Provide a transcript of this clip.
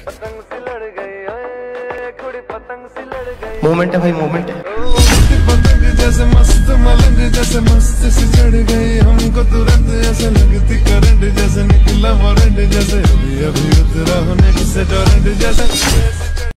पतंग सी लड़ गई, ओए कुड़ी पतंग सी लड़ गई। मोमेंट है भाई, मोमेंट है। पतंग जैसे मस्त मलंग जैसे मस्त सी चढ़ गई हमको तुरंत, ऐसे लगती करंट जैसे निकला वारंट जैसे अभी अभी उतरा होने से टोरेंट जैसे।